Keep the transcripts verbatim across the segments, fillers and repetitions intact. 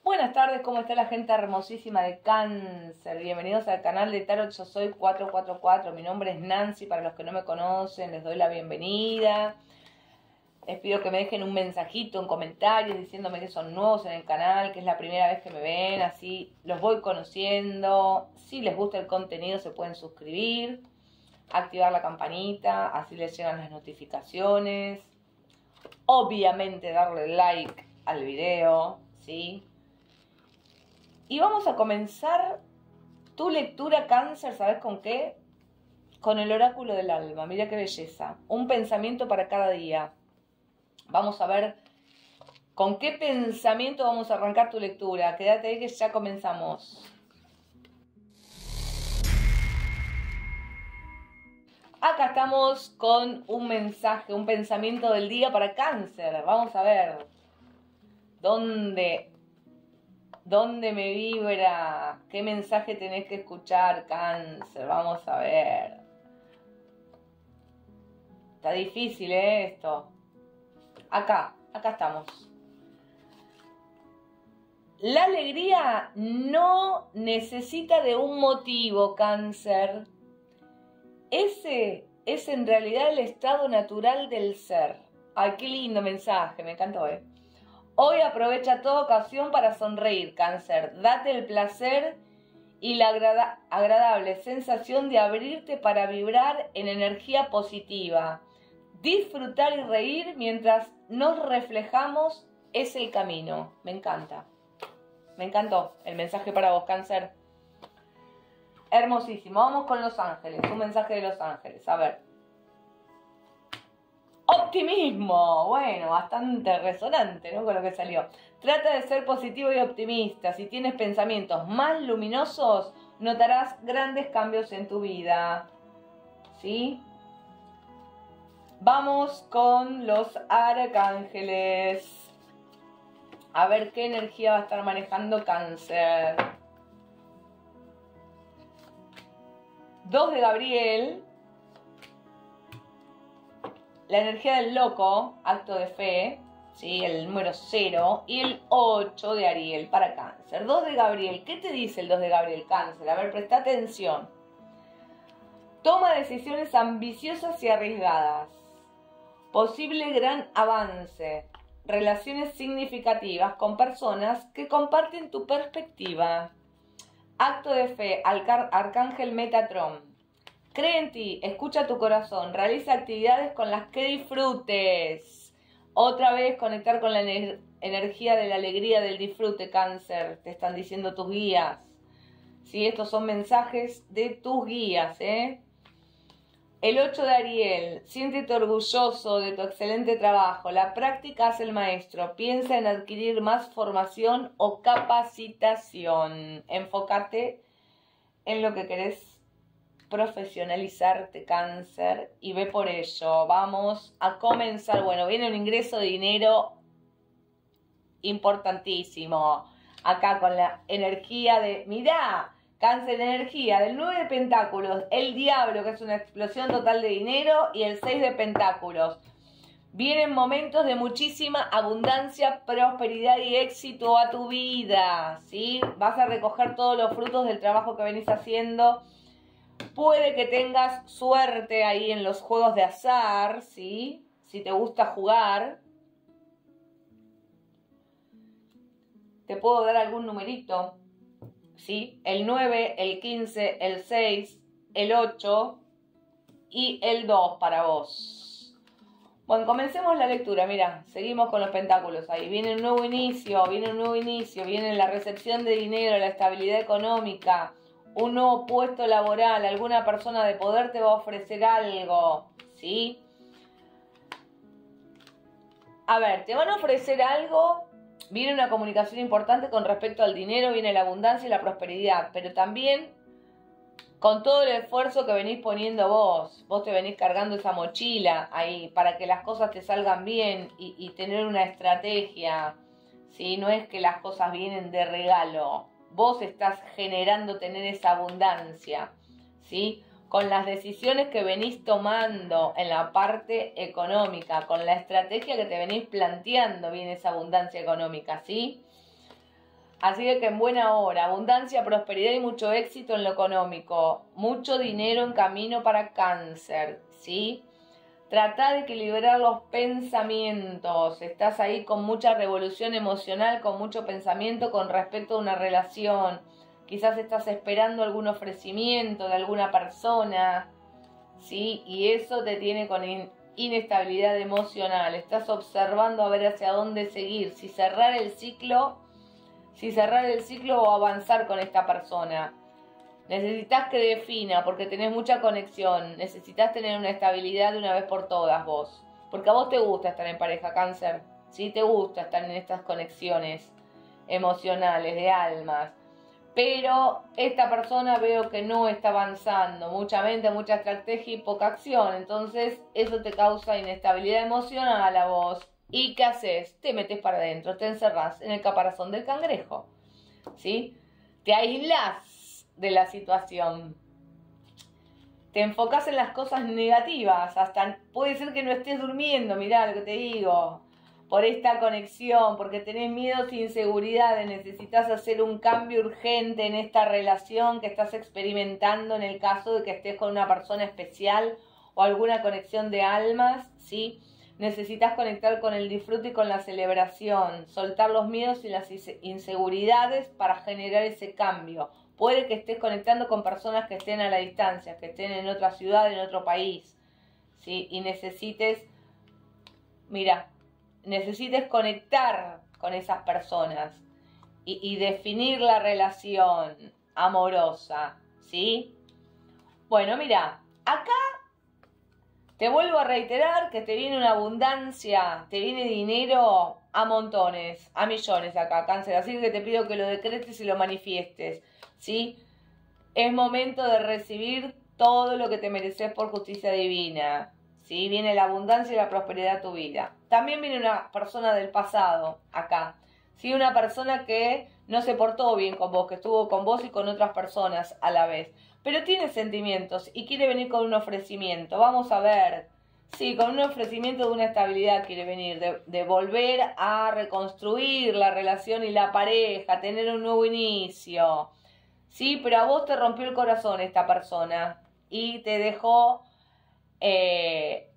Buenas tardes, ¿cómo está la gente hermosísima de Cáncer? Bienvenidos al canal de Tarot Yo Soy cuatro cuatro cuatro. Mi nombre es Nancy, para los que no me conocen, les doy la bienvenida. Les pido que me dejen un mensajito, un comentario diciéndome que son nuevos en el canal, que es la primera vez que me ven, así los voy conociendo. Si les gusta el contenido se pueden suscribir, activar la campanita, así les llegan las notificaciones. Obviamente darle like al video, ¿sí? Y vamos a comenzar tu lectura, Cáncer, ¿sabes con qué? Con el oráculo del alma. Mira qué belleza. Un pensamiento para cada día. Vamos a ver con qué pensamiento vamos a arrancar tu lectura. Quédate ahí que ya comenzamos. Acá estamos con un mensaje, un pensamiento del día para Cáncer. Vamos a ver dónde... ¿Dónde me vibra? ¿Qué mensaje tenés que escuchar, Cáncer? Vamos a ver. Está difícil, ¿eh? Esto. Acá, acá estamos. La alegría no necesita de un motivo, Cáncer. Ese es en realidad el estado natural del ser. Ay, qué lindo mensaje, me encantó, ¿eh? Hoy aprovecha toda ocasión para sonreír, Cáncer. Date el placer y la agrada- agradable sensación de abrirte para vibrar en energía positiva. Disfrutar y reír mientras nos reflejamos es el camino. Me encanta. Me encantó el mensaje para vos, Cáncer. Hermosísimo. Vamos con los ángeles. Un mensaje de los ángeles. A ver. Optimismo, bueno, bastante resonante, ¿no? Con lo que salió. Trata de ser positivo y optimista. Si tienes pensamientos más luminosos, notarás grandes cambios en tu vida. ¿Sí? Vamos con los arcángeles. A ver qué energía va a estar manejando Cáncer. Dos de Gabriel. La energía del loco, acto de fe, ¿sí? El número cero. Y el ocho de Ariel para Cáncer. dos de Gabriel. ¿Qué te dice el dos de Gabriel, Cáncer? A ver, presta atención. Toma decisiones ambiciosas y arriesgadas. Posible gran avance. Relaciones significativas con personas que comparten tu perspectiva. Acto de fe, Arcángel Metatron. Cree en ti, escucha tu corazón, realiza actividades con las que disfrutes. Otra vez conectar con la ener- energía de la alegría del disfrute, Cáncer, te están diciendo tus guías. Sí, estos son mensajes de tus guías, ¿eh? El ocho de Ariel, siéntete orgulloso de tu excelente trabajo. La práctica hace el maestro. Piensa en adquirir más formación o capacitación. Enfócate en lo que querés profesionalizarte, Cáncer, y ve por ello. Vamos a comenzar. Bueno, viene un ingreso de dinero importantísimo. Acá con la energía de... Mirá, Cáncer, energía del nueve de Pentáculos, el diablo, que es una explosión total de dinero, y el seis de Pentáculos. Vienen momentos de muchísima abundancia, prosperidad y éxito a tu vida, ¿sí? Vas a recoger todos los frutos del trabajo que venís haciendo. Puede que tengas suerte ahí en los juegos de azar, ¿sí? Si te gusta jugar. Te puedo dar algún numerito, ¿sí? El nueve, el quince, el seis, el ocho y el dos para vos. Bueno, comencemos la lectura. Mira, seguimos con los pentáculos ahí. Viene un nuevo inicio, viene un nuevo inicio, viene la recepción de dinero, la estabilidad económica, un nuevo puesto laboral, alguna persona de poder te va a ofrecer algo, ¿sí? A ver, te van a ofrecer algo, viene una comunicación importante con respecto al dinero, viene la abundancia y la prosperidad, pero también con todo el esfuerzo que venís poniendo vos, vos te venís cargando esa mochila ahí para que las cosas te salgan bien y, y tener una estrategia, ¿sí? No es que las cosas vienen de regalo. Vos estás generando tener esa abundancia, ¿sí? Con las decisiones que venís tomando en la parte económica, con la estrategia que te venís planteando, viene esa abundancia económica, ¿sí? Así que en buena hora, abundancia, prosperidad y mucho éxito en lo económico. Mucho dinero en camino para Cáncer, ¿sí? Trata de equilibrar los pensamientos. Estás ahí con mucha revolución emocional, con mucho pensamiento con respecto a una relación. Quizás estás esperando algún ofrecimiento de alguna persona, ¿sí? Y eso te tiene con in- inestabilidad emocional. Estás observando a ver hacia dónde seguir. Si cerrar el ciclo, si cerrar el ciclo o avanzar con esta persona. Necesitas que defina, porque tenés mucha conexión. Necesitas tener una estabilidad de una vez por todas vos. Porque a vos te gusta estar en pareja, Cáncer. Sí, te gusta estar en estas conexiones emocionales, de almas. Pero esta persona veo que no está avanzando. Mucha mente, mucha estrategia y poca acción. Entonces eso te causa inestabilidad emocional a vos. ¿Y qué haces? Te metes para adentro, te encerrás en el caparazón del cangrejo. ¿Sí? Te aislás de la situación. Te enfocas en las cosas negativas, hasta puede ser que no estés durmiendo, mirá lo que te digo, por esta conexión, porque tenés miedos e inseguridades, necesitas hacer un cambio urgente en esta relación que estás experimentando en el caso de que estés con una persona especial o alguna conexión de almas, ¿sí? Necesitas conectar con el disfrute y con la celebración, soltar los miedos y las inseguridades para generar ese cambio. Puede que estés conectando con personas que estén a la distancia, que estén en otra ciudad, en otro país, ¿sí? Y necesites, mira, necesites conectar con esas personas y, y definir la relación amorosa, ¿sí? Bueno, mira, acá te vuelvo a reiterar que te viene una abundancia, te viene dinero a montones, a millones acá, Cáncer. Así que te pido que lo decretes y lo manifiestes, ¿sí? Es momento de recibir todo lo que te mereces por justicia divina, ¿sí? Viene la abundancia y la prosperidad a tu vida. También viene una persona del pasado acá, ¿sí? Una persona que no se portó bien con vos, que estuvo con vos y con otras personas a la vez, pero tiene sentimientos y quiere venir con un ofrecimiento. Vamos a ver. Sí, con un ofrecimiento de una estabilidad quiere venir, de, de volver a reconstruir la relación y la pareja, tener un nuevo inicio. Sí, pero a vos te rompió el corazón esta persona y te dejó eh,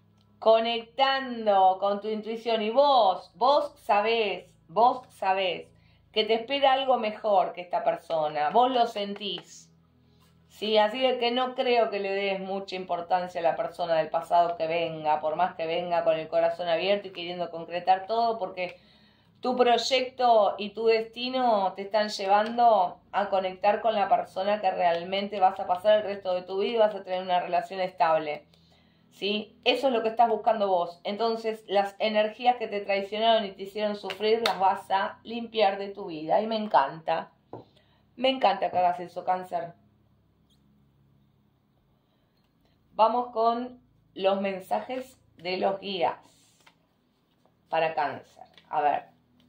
conectando con tu intuición. Y vos, vos sabés, vos sabés que te espera algo mejor que esta persona. Vos lo sentís. Sí, así de que no creo que le des mucha importancia a la persona del pasado que venga, por más que venga con el corazón abierto y queriendo concretar todo, porque tu proyecto y tu destino te están llevando a conectar con la persona que realmente vas a pasar el resto de tu vida y vas a tener una relación estable, ¿sí? Eso es lo que estás buscando vos. Entonces, las energías que te traicionaron y te hicieron sufrir las vas a limpiar de tu vida. Y me encanta. Me encanta que hagas eso, Cáncer. Vamos con los mensajes de los guías para Cáncer. A ver.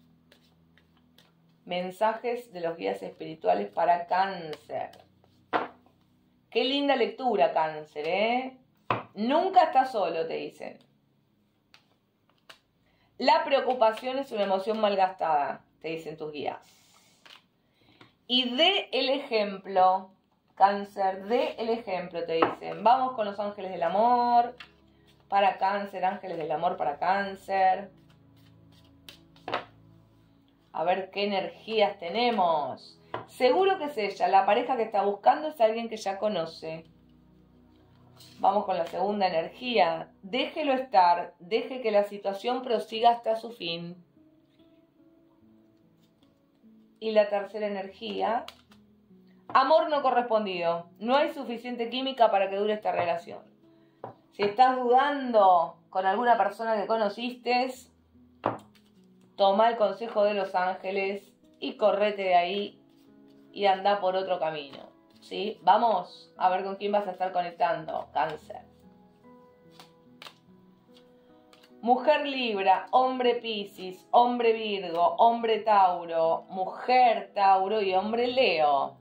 Mensajes de los guías espirituales para Cáncer. Qué linda lectura, Cáncer, ¿eh? Nunca estás solo, te dicen. La preocupación es una emoción malgastada, te dicen tus guías. Y dé el ejemplo, Cáncer, dé el ejemplo, te dicen. Vamos con los ángeles del amor para Cáncer, ángeles del amor para Cáncer. A ver qué energías tenemos. Seguro que es ella, la pareja que está buscando es alguien que ya conoce. Vamos con la segunda energía. Déjelo estar, deje que la situación prosiga hasta su fin. Y la tercera energía. Amor no correspondido. No hay suficiente química para que dure esta relación. Si estás dudando con alguna persona que conociste, toma el consejo de los ángeles y correte de ahí y anda por otro camino, ¿sí? Vamos a ver con quién vas a estar conectando, Cáncer. Mujer Libra, hombre Piscis, hombre Virgo, hombre Tauro, mujer Tauro y hombre Leo.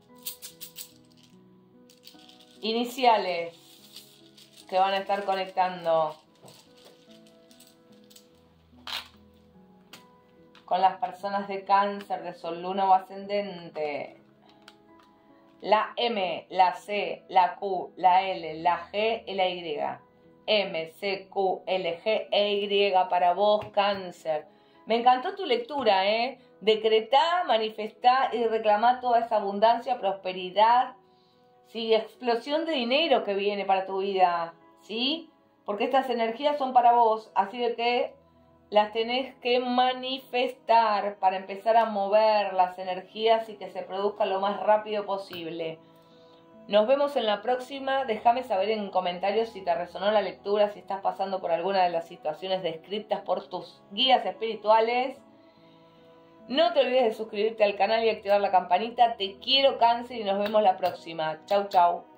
Iniciales que van a estar conectando. con las personas de cáncer, de sol, luna o ascendente. La M, la C, la Q, la L, la G y la Y. M, C, Q, L, G e Y para vos, cáncer. Me encantó tu lectura, ¿eh? Decretá, manifestá y reclamá toda esa abundancia, prosperidad, ¿sí? Explosión de dinero que viene para tu vida, ¿sí? Porque estas energías son para vos, así de que las tenés que manifestar para empezar a mover las energías y que se produzca lo más rápido posible. Nos vemos en la próxima. Déjame saber en comentarios si te resonó la lectura, si estás pasando por alguna de las situaciones descritas por tus guías espirituales. No te olvides de suscribirte al canal y activar la campanita. Te quiero, Cáncer, y nos vemos la próxima. Chau, chau.